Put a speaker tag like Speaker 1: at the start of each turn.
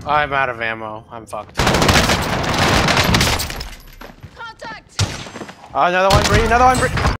Speaker 1: I'm out of ammo. I'm fucked.
Speaker 2: Contact!
Speaker 1: Oh, another one, Bree. Another one, Bree.